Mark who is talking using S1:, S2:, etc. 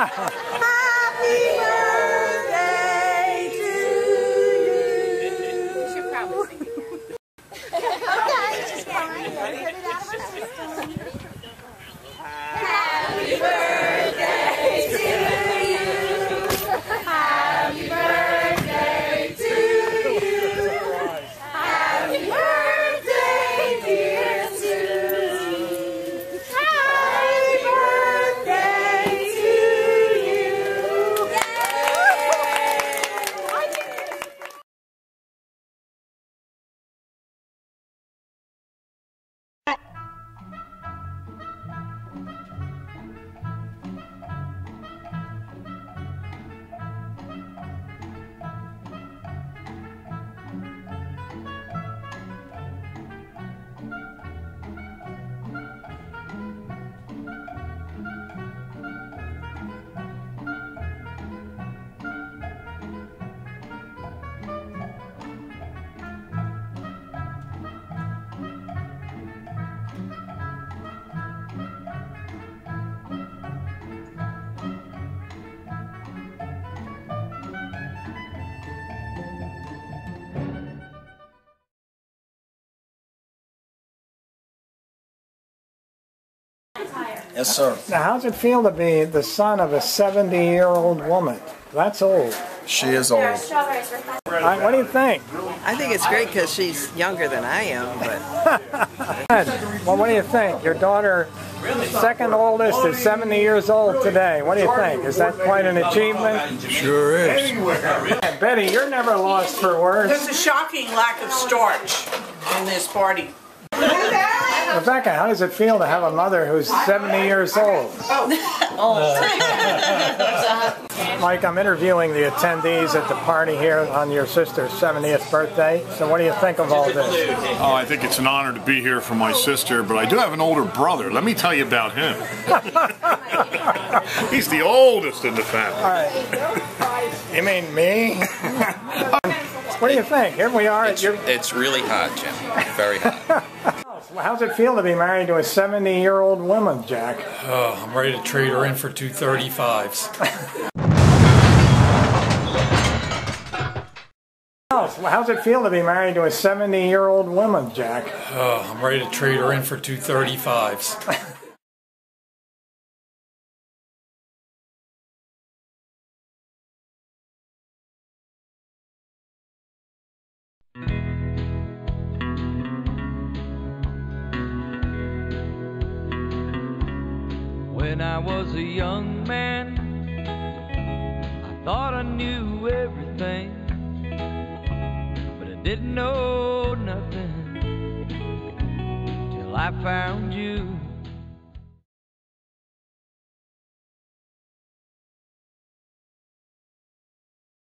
S1: birthday to you. You should probably sing it. Okay, just fine. Put it out of my system. Happy birthday to you. Happy birthday to you. Happy birthday, dear Sue. Happy birthday to you.
S2: Yes, sir.
S3: Now, how's it feel to be the son of a 70-year-old woman? That's old.
S2: She is old.
S3: What do you think?
S4: I think it's great because she's younger than I am, but...
S3: Well, what do you think? Your daughter, second oldest, is 70 years old today. What do you think? Is that quite an achievement?
S2: Sure is.
S3: Betty, you're never lost for words.
S5: There's a shocking lack of starch in this party.
S3: Rebecca, how does it feel to have a mother who's 70 years old? Mike, I'm interviewing the attendees at the party here on your sister's 70th birthday. So what do you think of all this?
S6: Oh, I think it's an honor to be here for my sister, but I do have an older brother. Let me tell you about him. He's the oldest in the family.
S3: You mean me? What do you think? Here we are.
S7: It's really hot, Jim. Very hot.
S3: How's it feel to be married to a 70-year-old woman, Jack?
S8: Oh, I'm ready to trade her in for two 35s.
S3: How's it feel to be married to a 70-year-old woman, Jack?
S8: Oh, I'm ready to trade her in for two 35s.
S9: When I was a young man, I thought I knew everything, but I didn't know nothing till I found you.